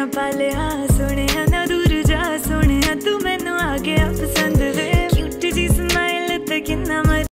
ना पालिया सोने ना दूर जा सोने तू मैनू आ गया पसंद वे क्यूट जी स्माइल ते किन्ना